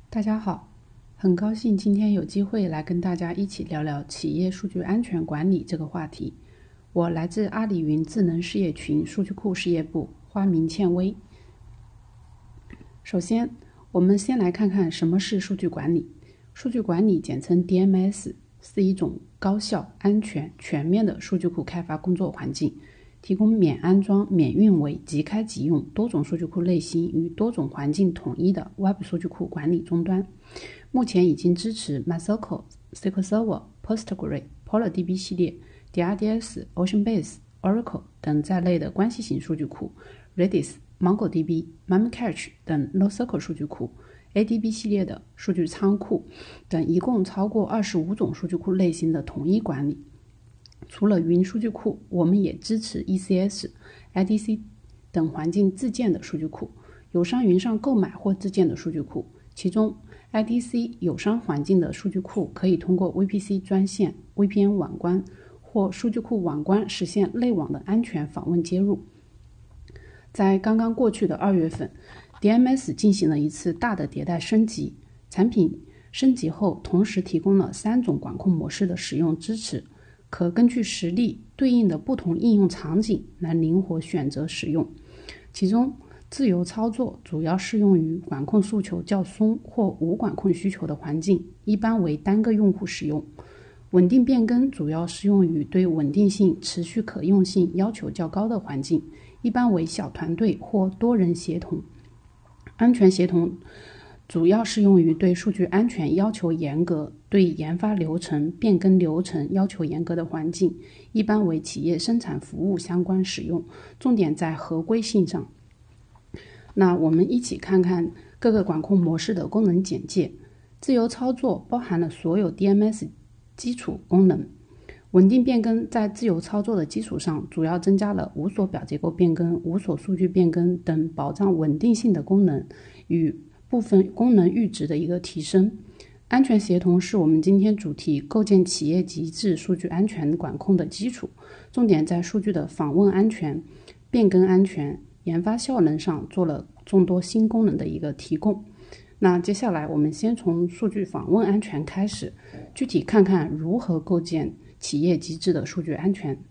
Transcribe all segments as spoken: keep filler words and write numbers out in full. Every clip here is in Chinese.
大家好，很高兴今天有机会来跟大家一起聊聊企业数据安全管理这个话题。我来自阿里云智能事业群数据库事业部，花名倩薇。首先，我们先来看看什么是数据管理。数据管理简称 D M S， 是一种高效、安全、全面的数据库开发工作环境，提供免安装、免运维、即开即用多种数据库类型与多种环境统一的 Web 数据库管理终端。目前已经支持 MySQL、S Q L Server、Postgre、PolarDB 系列、D R D S、OceanBase、Oracle 等在内的关系型数据库、Redis、MongoDB、Memcache 等 NoSQL 数据库、A D B 系列的数据仓库等一共超过二十五种数据库类型的统一管理。除了云数据库，我们也支持 E C S、I D C 等环境自建的数据库，友商云上购买或自建的数据库。其中 I D C 友商环境的数据库可以通过 V P C 专线、V P N 网关或数据库网关实现内网的安全访问接入。在刚刚过去的二月份， D M S 进行了一次大的迭代升级，产品升级后同时提供了三种管控模式的使用支持，可根据实例对应的不同应用场景来灵活选择使用。其中自由操作主要适用于管控诉求较松或无管控需求的环境，一般为单个用户使用。稳定变更主要适用于对稳定性、持续可用性要求较高的环境，一般为小团队或多人协同。安全协同主要适用于对数据安全要求严格、对研发流程、变更流程要求严格的环境，一般为企业生产服务相关使用，重点在合规性上。那我们一起看看各个管控模式的功能简介。自由操作包含了所有 D M S 基础功能。稳定变更在自由操作的基础上，主要增加了无锁表结构变更、无锁数据变更等保障稳定性的功能与部分功能阈值的一个提升。安全协同是我们今天主题构建企业极致数据安全管控的基础，重点在数据的访问安全、变更安全、研发效能上做了众多新功能的一个提供。那接下来我们先从数据访问安全开始，具体看看如何构建企业极致的数据安全。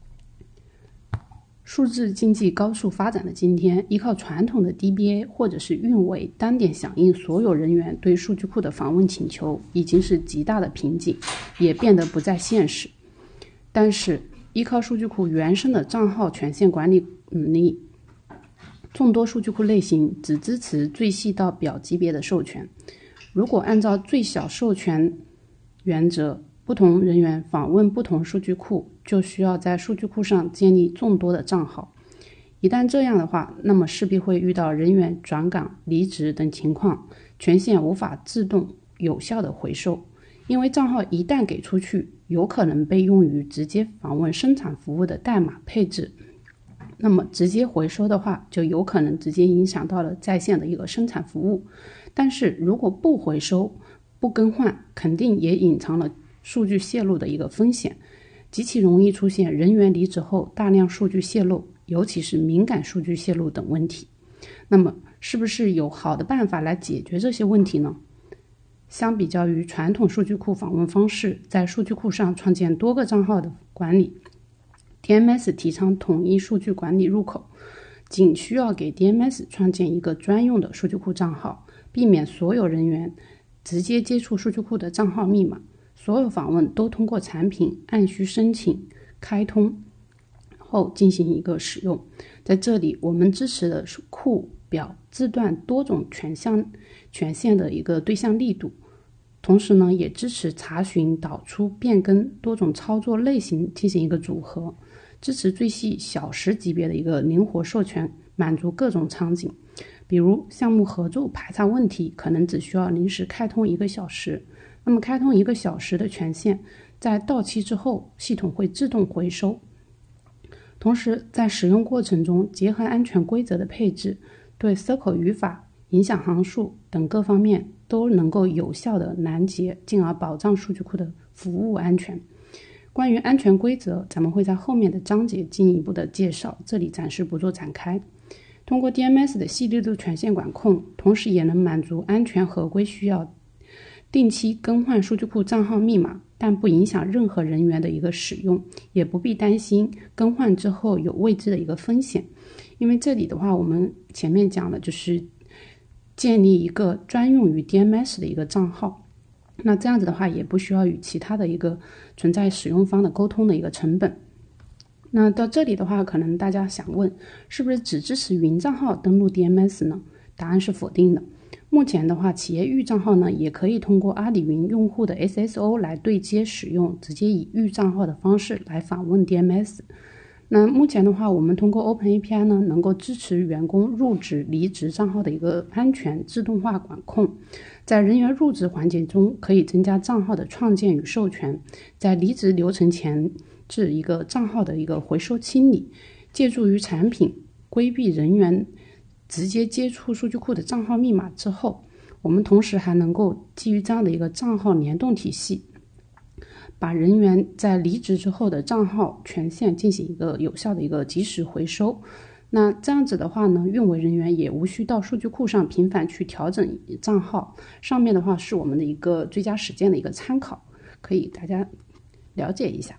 数字经济高速发展的今天，依靠传统的 D B A 或者是运维单点响应所有人员对数据库的访问请求，已经是极大的瓶颈，也变得不再现实。但是依靠数据库原生的账号权限管理能力，众多数据库类型只支持最细到表级别的授权。如果按照最小授权原则，不同人员访问不同数据库，就需要在数据库上建立众多的账号。一旦这样的话，那么势必会遇到人员转岗、离职等情况，权限无法自动有效的回收。因为账号一旦给出去，有可能被用于直接访问生产服务的代码配置，那么直接回收的话，就有可能直接影响到了在线的一个生产服务。但是如果不回收、不更换，肯定也隐藏了数据泄露的一个风险，极其容易出现人员离职后大量数据泄露，尤其是敏感数据泄露等问题。那么是不是有好的办法来解决这些问题呢？相比较于传统数据库访问方式，在数据库上创建多个账号的管理， D M S 提倡统一数据管理入口，仅需要给 D M S 创建一个专用的数据库账号，避免所有人员直接接触数据库的账号密码，所有访问都通过产品按需申请开通后进行一个使用。在这里我们支持的是库表字段多种权项权限的一个对象力度，同时呢也支持查询、导出、变更多种操作类型进行一个组合，支持最细小时级别的一个灵活授权，满足各种场景。比如项目合作排查问题，可能只需要临时开通一个小时，那么开通一个小时的权限，在到期之后系统会自动回收。同时在使用过程中，结合安全规则的配置，对 S Q L 语法、影响函数等各方面都能够有效的拦截，进而保障数据库的服务安全。关于安全规则，咱们会在后面的章节进一步的介绍，这里暂时不做展开。 通过 D M S 的细粒度权限管控，同时也能满足安全合规需要，定期更换数据库账号密码，但不影响任何人员的一个使用，也不必担心更换之后有未知的一个风险。因为这里的话，我们前面讲的就是建立一个专用于 D M S 的一个账号，那这样子的话也不需要与其他的一个存在使用方的沟通的一个成本。那到这里的话，可能大家想问，是不是只支持云账号登录 D M S 呢？答案是否定的。目前的话，企业域账号呢，也可以通过阿里云用户的 S S O 来对接使用，直接以域账号的方式来访问 D M S。那目前的话，我们通过 Open A P I 呢，能够支持员工入职、离职账号的一个安全自动化管控。在人员入职环节中，可以增加账号的创建与授权，在离职流程前置一个账号的一个回收清理，借助于产品规避人员直接接触数据库的账号密码之后，我们同时还能够基于这样的一个账号联动体系，把人员在离职之后的账号权限进行一个有效的一个及时回收。那这样子的话呢，运维人员也无需到数据库上频繁去调整账号。上面的话是我们的一个最佳实践的一个参考，可以大家了解一下。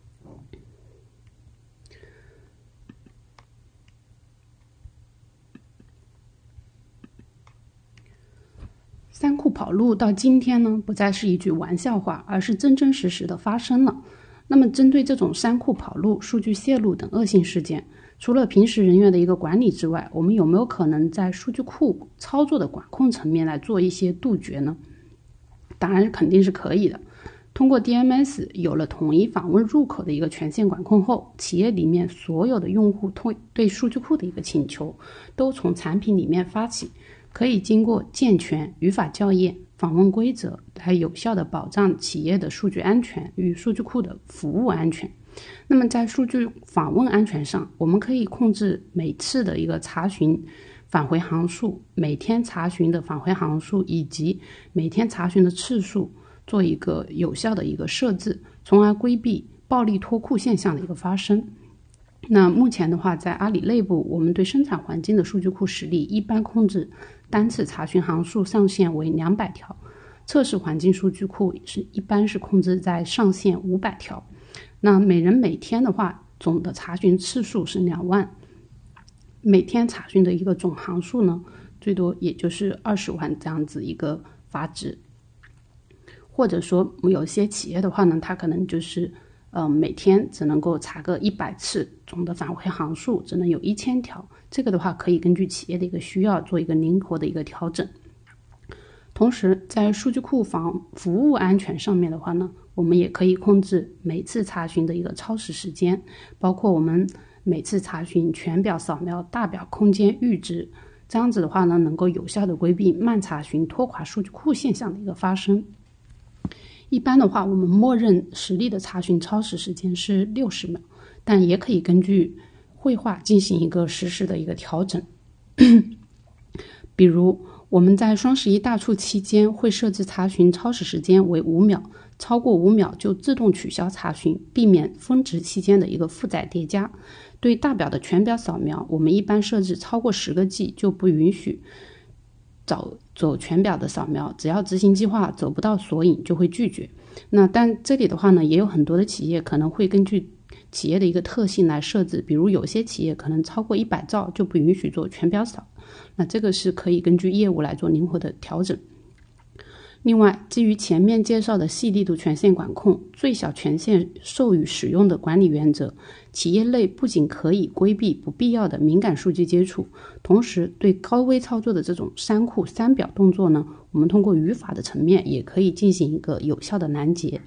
三库跑路到今天呢，不再是一句玩笑话，而是真真实实的发生了。那么针对这种三库跑路、数据泄露等恶性事件，除了平时人员的一个管理之外，我们有没有可能在数据库操作的管控层面来做一些杜绝呢？当然肯定是可以的。通过 D M S 有了统一访问入口的一个权限管控后，企业里面所有的用户对数据库的一个请求都从产品里面发起，可以经过健全语法校验、访问规则来有效的保障企业的数据安全与数据库的服务安全。那么在数据访问安全上，我们可以控制每次的一个查询返回行数、每天查询的返回行数以及每天查询的次数，做一个有效的一个设置，从而规避暴力脱库现象的一个发生。那目前的话，在阿里内部，我们对生产环境的数据库实例一般控制单次查询行数上限为两百条，测试环境数据库是一般是控制在上限五百条。那每人每天的话，总的查询次数是两万，每天查询的一个总行数呢，最多也就是二十万这样子一个阀值。或者说有些企业的话呢，它可能就是呃每天只能够查个一百次，总的返回行数只能有一千条。这个的话可以根据企业的一个需要做一个灵活的一个调整。同时在数据库防服务安全上面的话呢，我们也可以控制每次查询的一个超时时间，包括我们每次查询全表扫描、大表空间阈值，这样子的话呢，能够有效的规避慢查询拖垮数据库现象的一个发生。一般的话，我们默认实例的查询超时时间是六十秒，但也可以根据绘画进行一个实时的一个调整。比如我们在双十一大促期间会设置查询超时时间为五秒，超过五秒就自动取消查询，避免峰值期间的一个负载叠加。对大表的全表扫描，我们一般设置超过十个 G 就不允许走走全表的扫描，只要执行计划走不到索引就会拒绝。那但这里的话呢，也有很多的企业可能会根据企业的一个特性来设置，比如有些企业可能超过一百兆就不允许做全表扫，那这个是可以根据业务来做灵活的调整。另外，基于前面介绍的细粒度权限管控、最小权限授予使用的管理原则，企业内不仅可以规避不必要的敏感数据接触，同时对高危操作的这种三库三表动作呢，我们通过语法的层面也可以进行一个有效的拦截。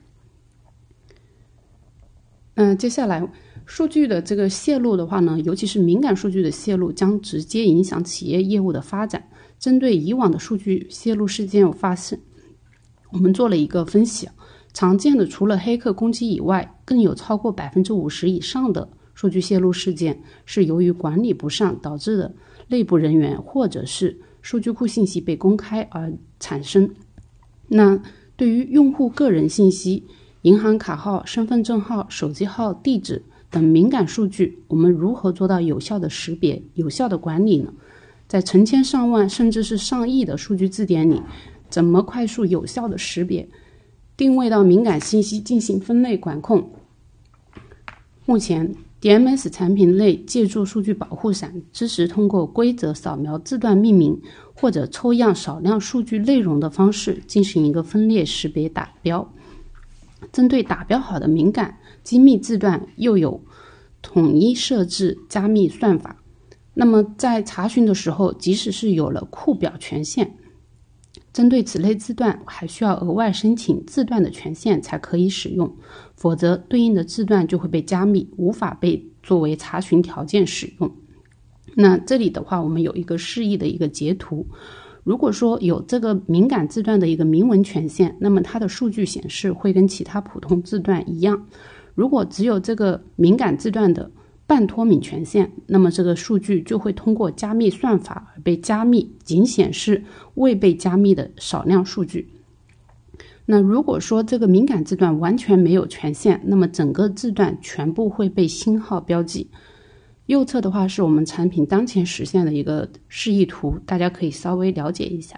嗯、呃，接下来数据的这个泄露的话呢，尤其是敏感数据的泄露，将直接影响企业业务的发展。针对以往的数据泄露事件有发生，我们做了一个分析，常见的除了黑客攻击以外，更有超过 百分之五十 以上的数据泄露事件是由于管理不善导致的内部人员或者是数据库信息被公开而产生。那对于用户个人信息、银行卡号、身份证号、手机号、地址等敏感数据，我们如何做到有效的识别、有效的管理呢？在成千上万甚至是上亿的数据字典里，怎么快速有效的识别、定位到敏感信息进行分类管控？目前 D M S 产品类借助数据保护伞，支持通过规则扫描字段命名或者抽样少量数据内容的方式进行一个分列识别打标。针对打标好的敏感机密字段，又有统一设置加密算法。那么在查询的时候，即使是有了库表权限，针对此类字段还需要额外申请字段的权限才可以使用，否则对应的字段就会被加密，无法被作为查询条件使用。那这里的话，我们有一个示意的一个截图。如果说有这个敏感字段的一个明文权限，那么它的数据显示会跟其他普通字段一样。如果只有这个敏感字段的半脱敏权限，那么这个数据就会通过加密算法而被加密，仅显示未被加密的少量数据。那如果说这个敏感字段完全没有权限，那么整个字段全部会被星号标记。右侧的话是我们产品当前实现的一个示意图，大家可以稍微了解一下。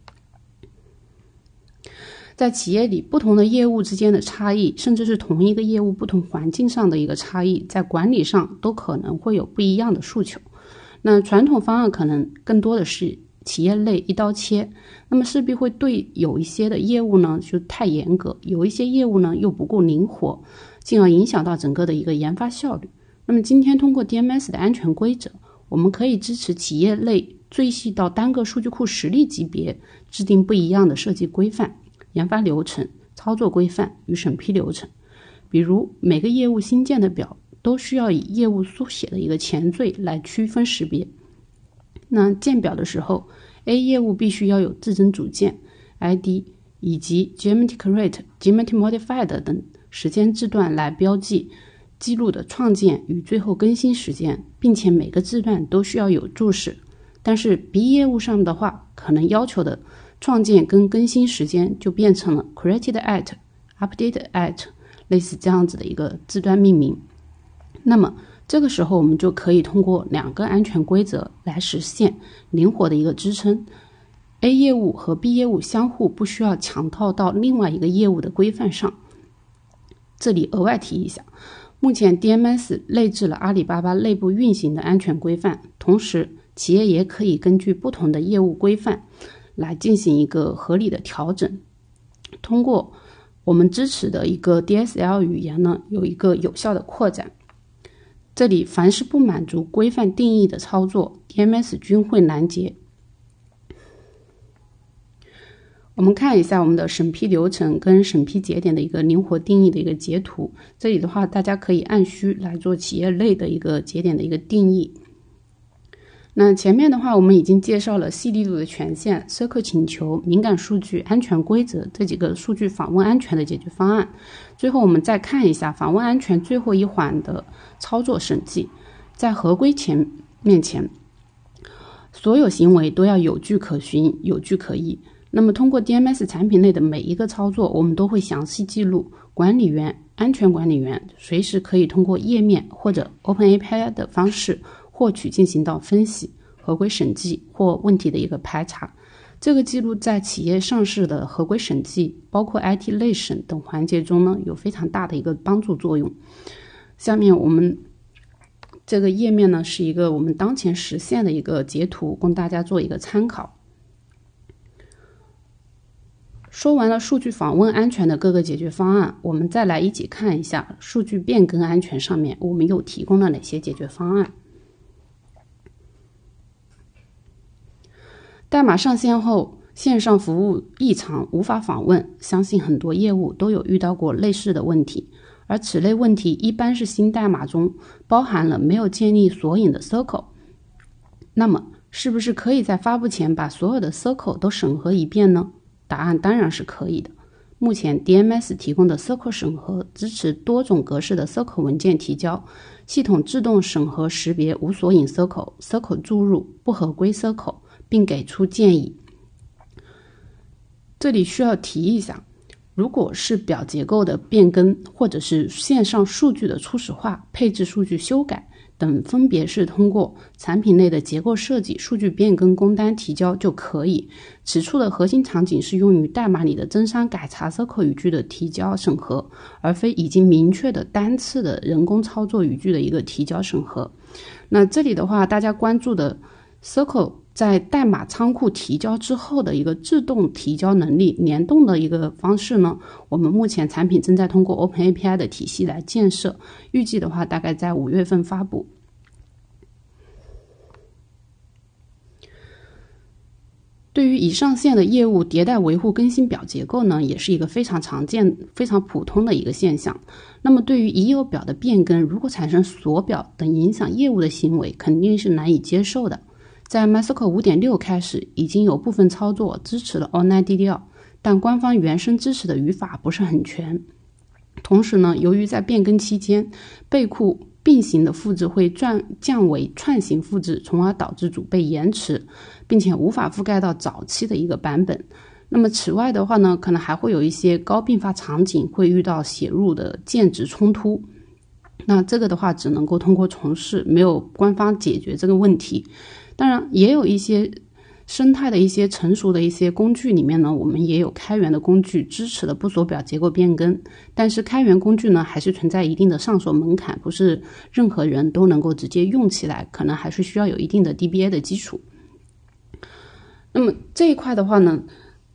在企业里，不同的业务之间的差异，甚至是同一个业务不同环境上的一个差异，在管理上都可能会有不一样的诉求。那传统方案可能更多的是企业类一刀切，那么势必会对有一些的业务呢就太严格，有一些业务呢又不够灵活，进而影响到整个的一个研发效率。那么今天通过 D M S 的安全规则，我们可以支持企业类最细到单个数据库实例级别制定不一样的设计规范、研发流程、操作规范与审批流程。比如每个业务新建的表都需要以业务缩写的一个前缀来区分识别。那建表的时候， A 业务必须要有自增组件 I D 以及 geometric rate、geometric modified 等时间字段来标记记录的创建与最后更新时间，并且每个字段都需要有注释。但是 B 业务上的话，可能要求的创建跟更新时间就变成了 created at、updated at， 类似这样子的一个字段命名。那么这个时候我们就可以通过两个安全规则来实现灵活的一个支撑。 A 业务和 B 业务相互不需要强套到另外一个业务的规范上。这里额外提一下，目前 D M S 内置了阿里巴巴内部运行的安全规范，同时企业也可以根据不同的业务规范来进行一个合理的调整。通过我们支持的一个 D S L 语言呢，有一个有效的扩展。这里凡是不满足规范定义的操作， D M S 均会拦截。我们看一下我们的审批流程跟审批节点的一个灵活定义的一个截图。这里的话，大家可以按需来做企业类的一个节点的一个定义。那前面的话，我们已经介绍了细粒度的权限、circle请求、敏感数据、安全规则这几个数据访问安全的解决方案。最后我们再看一下访问安全最后一环的操作审计。在合规前面前，所有行为都要有据可循、有据可依。那么通过 D M S 产品内的每一个操作，我们都会详细记录，管理员、安全管理员随时可以通过页面或者 Open A P I 的方式获取，进行到分析、合规审计或问题的一个排查。这个记录在企业上市的合规审计，包括 I T 类审等环节中呢，有非常大的一个帮助作用。下面我们这个页面呢，是一个我们当前实现的一个截图，供大家做一个参考。说完了数据访问安全的各个解决方案，我们再来一起看一下数据变更安全上面我们又提供了哪些解决方案。代码上线后，线上服务异常无法访问，相信很多业务都有遇到过类似的问题，而此类问题一般是新代码中包含了没有建立索引的 circle。 那么是不是可以在发布前把所有的 circle 都审核一遍呢？答案当然是可以的。目前 D M S 提供的 circle 审核支持多种格式的 circle 文件提交，系统自动审核识别无索引 circle、circle 注入、不合规 circle， 并给出建议。这里需要提一下， 如果是表结构的变更，或者是线上数据的初始化、配置数据修改等，分别是通过产品内的结构设计、数据变更工单提交就可以。此处的核心场景是用于代码里的增删改查 Circle 语句的提交审核，而非已经明确的单次的人工操作语句的一个提交审核。那这里的话，大家关注的 Circle 在代码仓库提交之后的一个自动提交能力联动的一个方式呢，我们目前产品正在通过 OpenAPI 的体系来建设，预计的话大概在五月份发布。对于已上线的业务迭代维护更新表结构呢，也是一个非常常见、非常普通的一个现象。那么对于已有表的变更，如果产生锁表等影响业务的行为，肯定是难以接受的。在 MySQL 五点六 开始，已经有部分操作支持了 Online D D L， 但官方原生支持的语法不是很全。同时呢，由于在变更期间，备库并行的复制会降为串行复制，从而导致主备延迟，并且无法覆盖到早期的一个版本。那么此外的话呢，可能还会有一些高并发场景会遇到写入的键值冲突。那这个的话只能够通过重试，没有官方解决这个问题。当然也有一些生态的一些成熟的一些工具里面呢，我们也有开源的工具支持的不锁表结构变更，但是开源工具呢还是存在一定的上手门槛，不是任何人都能够直接用起来，可能还是需要有一定的 D B A 的基础。那么这一块的话呢，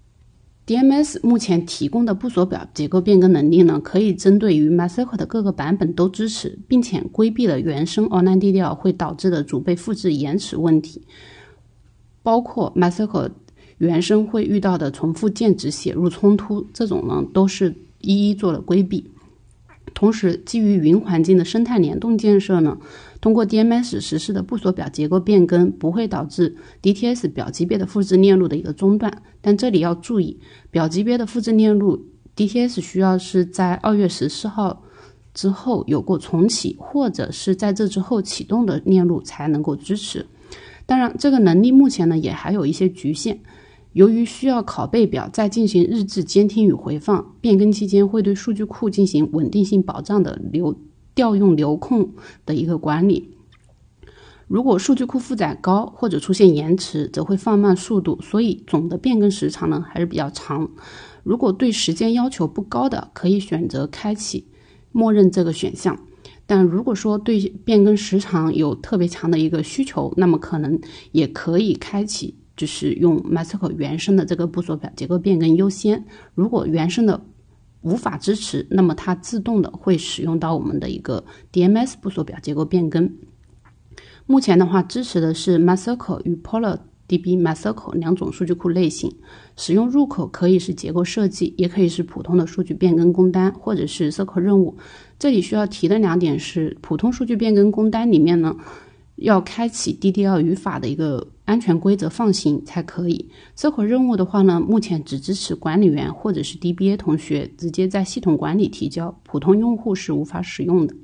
D M S 目前提供的不锁表结构变更能力呢，可以针对于 MySQL 的各个版本都支持，并且规避了原生 Online D D L 会导致的主备复制延迟问题，包括 MySQL 原生会遇到的重复键值写入冲突，这种呢都是一一做了规避。同时基于云环境的生态联动建设呢，通过 D M S 实施的不锁表结构变更不会导致 D T S 表级别的复制链路的一个中断，但这里要注意，表级别的复制链路 D T S 需要是在二月十四号之后有过重启，或者是在这之后启动的链路才能够支持。当然这个能力目前呢也还有一些局限，由于需要拷贝表再进行日志监听与回放，变更期间会对数据库进行稳定性保障的流调用流控的一个管理。如果数据库负载高或者出现延迟，则会放慢速度，所以总的变更时长呢还是比较长。如果对时间要求不高的，可以选择开启默认这个选项。但如果说对变更时长有特别强的一个需求，那么可能也可以开启就是用 MySQL 原生的这个不锁表结构变更优先。如果原生的无法支持，那么它自动的会使用到我们的一个 D M S 不锁表结构变更。目前的话支持的是 MySQL 与 PolarDB MySQL 两种数据库类型，使用入口可以是结构设计，也可以是普通的数据变更工单，或者是 Circle 任务。这里需要提的两点是，普通数据变更工单里面呢，要开启 D D L 语法的一个安全规则放行才可以。Circle 任务的话呢，目前只支持管理员或者是 D B A 同学直接在系统管理提交，普通用户是无法使用的。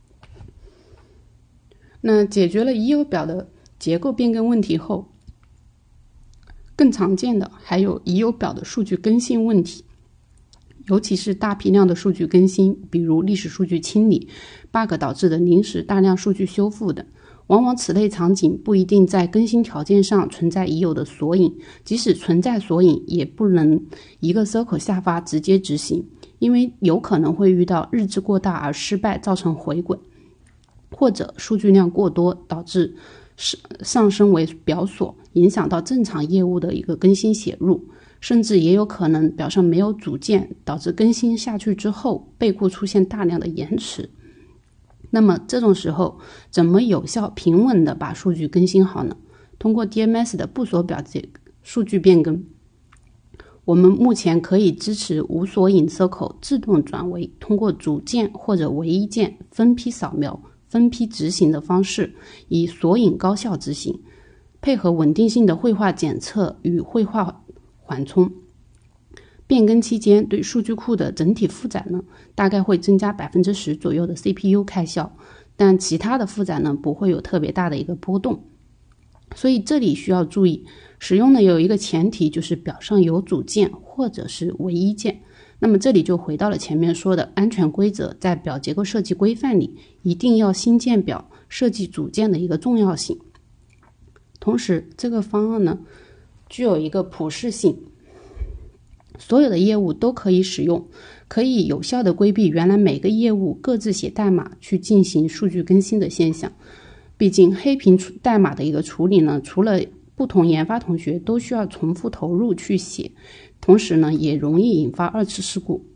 那解决了已有表的结构变更问题后，更常见的还有已有表的数据更新问题，尤其是大批量的数据更新，比如历史数据清理、bug 导致的临时大量数据修复等。往往此类场景不一定在更新条件上存在已有的索引，即使存在索引，也不能一个 Circle 下发直接执行，因为有可能会遇到日志过大而失败，造成回滚，或者数据量过多导致上升为表锁，影响到正常业务的一个更新写入，甚至也有可能表上没有组件，导致更新下去之后备库出现大量的延迟。那么这种时候怎么有效平稳的把数据更新好呢？通过 D M S 的不锁表数据变更，我们目前可以支持无索引 Circle 自动转为通过组件或者唯一键分批扫描、分批执行的方式，以索引高效执行，配合稳定性的绘画检测与绘画缓冲。变更期间对数据库的整体负载呢，大概会增加 百分之十 左右的 C P U 开销，但其他的负载呢不会有特别大的一个波动。所以这里需要注意，使用的有一个前提，就是表上有组件或者是唯一键， 那么这里就回到了前面说的安全规则，在表结构设计规范里一定要新建表设计组件的一个重要性。同时这个方案呢具有一个普适性，所有的业务都可以使用，可以有效的规避原来每个业务各自写代码去进行数据更新的现象。毕竟黑屏代码的一个处理呢，除了不同研发同学都需要重复投入去写，同时呢也容易引发二次事故。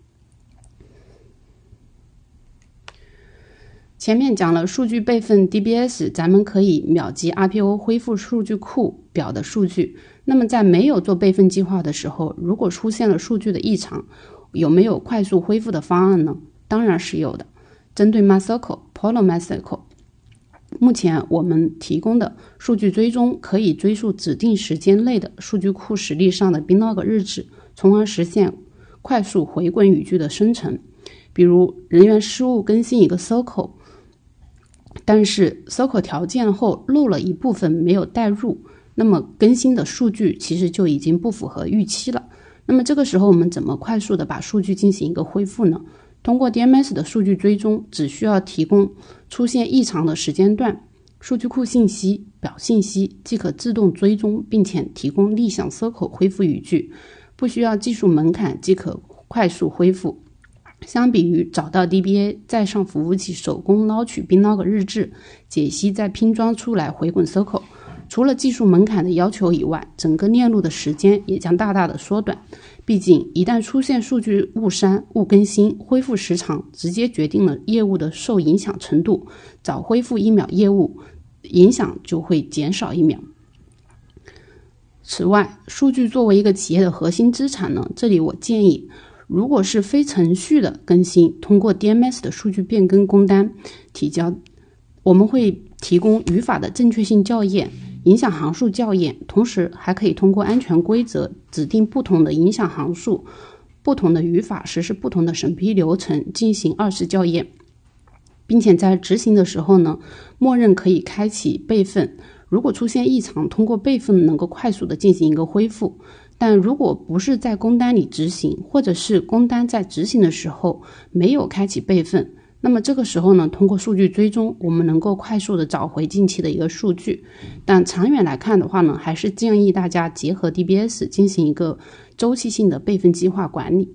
前面讲了数据备份 D B S， 咱们可以秒级 R P O 恢复数据库表的数据。那么在没有做备份计划的时候，如果出现了数据的异常，有没有快速恢复的方案呢？当然是有的。针对 MySQL、PoloMySQL， 目前我们提供的数据追踪可以追溯指定时间内的数据库实例上的 binlog 日志，从而实现快速回滚语句的生成。比如人员失误更新一个 circle， 但是 circle 条件后漏了一部分没有带入，那么更新的数据其实就已经不符合预期了。那么这个时候我们怎么快速的把数据进行一个恢复呢？通过 D M S 的数据追踪，只需要提供出现异常的时间段、数据库信息、表信息，即可自动追踪，并且提供立项 circle 恢复语句，不需要技术门槛即可快速恢复。相比于找到 D B A 再上服务器手工捞取 binlog 日志，解析再拼装出来回滚 circle， 除了技术门槛的要求以外，整个链路的时间也将大大的缩短。毕竟一旦出现数据误删、误更新，恢复时长直接决定了业务的受影响程度，早恢复一秒业务，影响就会减少一秒。此外，数据作为一个企业的核心资产呢，这里我建议，如果是非程序的更新，通过 D M S 的数据变更工单提交，我们会提供语法的正确性校验、影响函数校验，同时还可以通过安全规则指定不同的影响函数、不同的语法，实施不同的审批流程进行二次校验，并且在执行的时候呢，默认可以开启备份，如果出现异常，通过备份能够快速的进行一个恢复。但如果不是在工单里执行，或者是工单在执行的时候没有开启备份，那么这个时候呢，通过数据追踪，我们能够快速的找回近期的一个数据。但长远来看的话呢，还是建议大家结合 D B S 进行一个周期性的备份计划管理。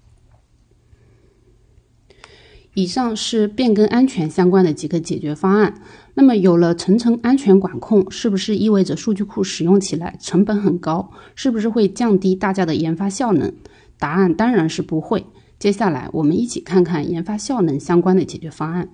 以上是变更安全相关的几个解决方案。那么有了层层安全管控，是不是意味着数据库使用起来成本很高？是不是会降低大家的研发效能？答案当然是不会。接下来我们一起看看研发效能相关的解决方案。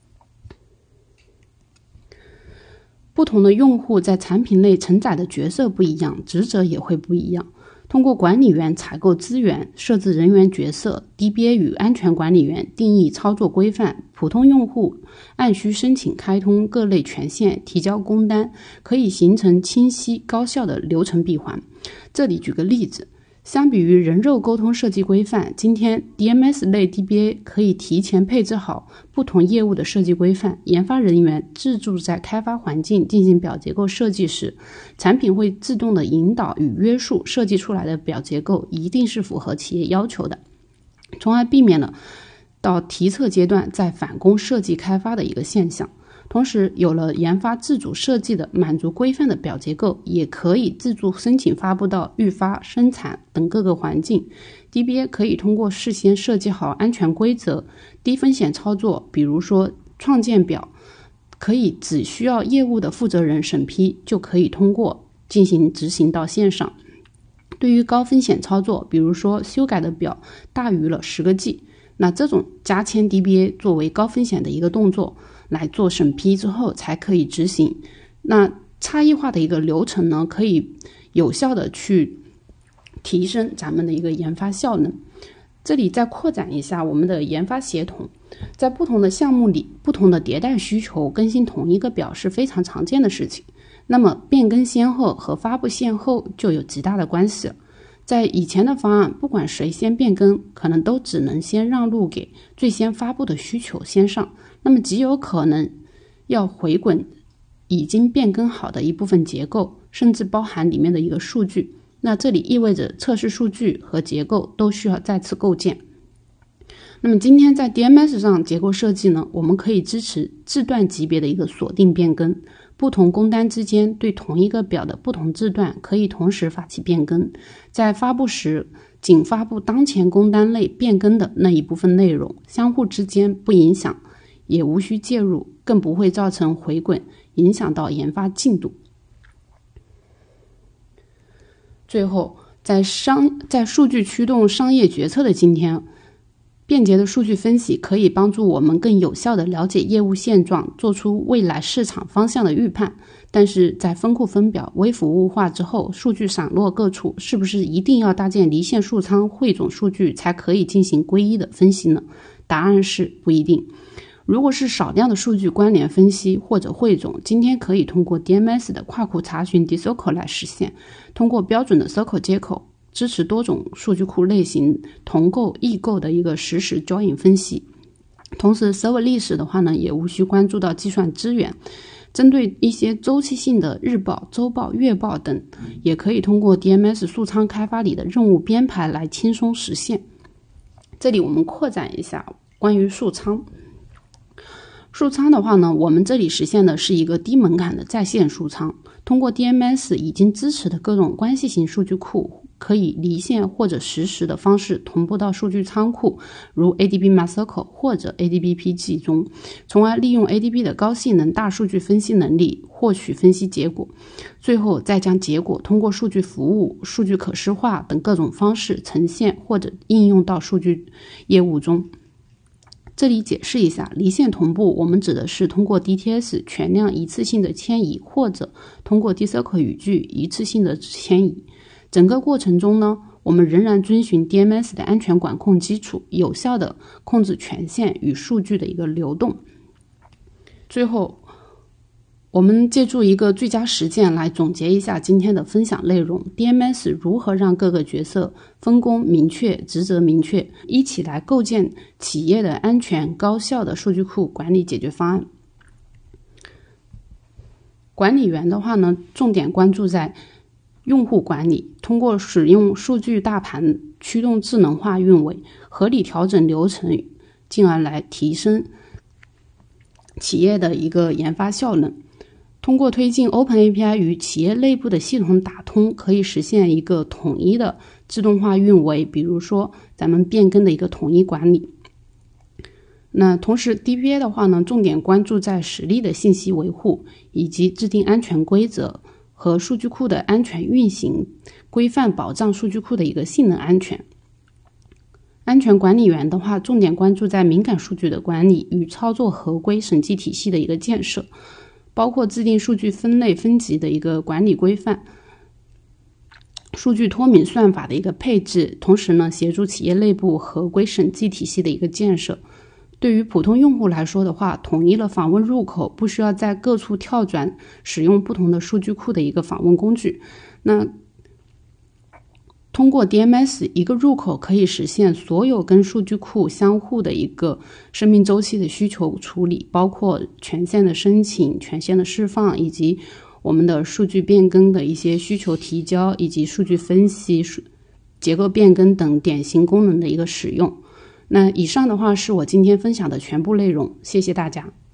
不同的用户在产品内承载的角色不一样，职责也会不一样。通过管理员采购资源、设置人员角色、D B A 与安全管理员定义操作规范，普通用户按需申请开通各类权限，提交工单，可以形成清晰高效的流程闭环。这里举个例子，相比于人肉沟通设计规范，今天 D M S 类 D B A 可以提前配置好不同业务的设计规范，研发人员自助在开发环境进行表结构设计时，产品会自动的引导与约束设计出来的表结构一定是符合企业要求的，从而避免了到提测阶段再返工设计开发的一个现象。同时有了研发自主设计的满足规范的表结构，也可以自助申请发布到预发、生产等各个环境。 D B A 可以通过事先设计好安全规则，低风险操作，比如说创建表可以只需要业务的负责人审批就可以通过进行执行到线上。对于高风险操作，比如说修改的表大于了十个 G， 那这种加签 D B A 作为高风险的一个动作来做审批之后才可以执行。那差异化的一个流程呢，可以有效的去提升咱们的一个研发效能。这里再扩展一下我们的研发协同，在不同的项目里，不同的迭代需求更新同一个表是非常常见的事情。那么变更先后和发布先后就有极大的关系了。在以前的方案，不管谁先变更，可能都只能先让路给最先发布的需求先上，那么极有可能要回滚已经变更好的一部分结构，甚至包含里面的一个数据。 那这里意味着测试数据和结构都需要再次构建。那么今天在 D M S 上结构设计呢，我们可以支持字段级别的一个锁定变更，不同工单之间对同一个表的不同字段可以同时发起变更，在发布时仅发布当前工单内变更的那一部分内容，相互之间不影响，也无需介入，更不会造成回滚，影响到研发进度。最后，在商在数据驱动商业决策的今天，便捷的数据分析可以帮助我们更有效地了解业务现状，做出未来市场方向的预判。但是在分库分表、微服务化之后，数据散落各处，是不是一定要搭建离线数仓汇总数据才可以进行归一的分析呢？答案是不一定。如果是少量的数据关联分析或者汇总，今天可以通过 D M S 的跨库查询 D Circle 来实现，通过标准的 Circle 接口支持多种数据库类型同构异构的一个实时 join 分析。同时 server 历史的话呢，也无需关注到计算资源，针对一些周期性的日报、周报、月报等，也可以通过 D M S 数仓开发里的任务编排来轻松实现。这里我们扩展一下关于数仓。数仓的话呢，我们这里实现的是一个低门槛的在线数仓，通过 D M S 已经支持的各种关系型数据库，可以离线或者实时的方式同步到数据仓库，如 A D B MyCircle 或者 A D B P G 中，从而利用 A D B 的高性能大数据分析能力获取分析结果，最后再将结果通过数据服务、数据可视化等各种方式呈现或者应用到数据业务中。这里解释一下，离线同步我们指的是通过 D T S 全量一次性的迁移，或者通过 D Circle 语句一次性的迁移。整个过程中呢，我们仍然遵循 D M S 的安全管控基础，有效的控制权限与数据的一个流动。最后，我们借助一个最佳实践来总结一下今天的分享内容。 D M S 如何让各个角色分工明确、职责明确，一起来构建企业的安全高效的数据库管理解决方案。管理员的话呢，重点关注在用户管理，通过使用数据大盘驱动智能化运维，合理调整流程，进而来提升企业的一个研发效能。通过推进 Open A P I 与企业内部的系统打通，可以实现一个统一的自动化运维，比如说咱们变更的一个统一管理。那同时 D B A 的话呢，重点关注在实例的信息维护，以及制定安全规则和数据库的安全运行规范，保障数据库的一个性能安全。安全管理员的话，重点关注在敏感数据的管理与操作合规审计体系的一个建设，包括制定数据分类分级的一个管理规范，数据脱敏算法的一个配置，同时呢，协助企业内部合规审计体系的一个建设。对于普通用户来说的话，统一了访问入口，不需要在各处跳转使用不同的数据库的一个访问工具。那通过 D M S 一个入口可以实现所有跟数据库相互的一个生命周期的需求处理，包括权限的申请、权限的释放，以及我们的数据变更的一些需求提交，以及数据分析、结构变更等典型功能的一个使用。那以上的话是我今天分享的全部内容，谢谢大家。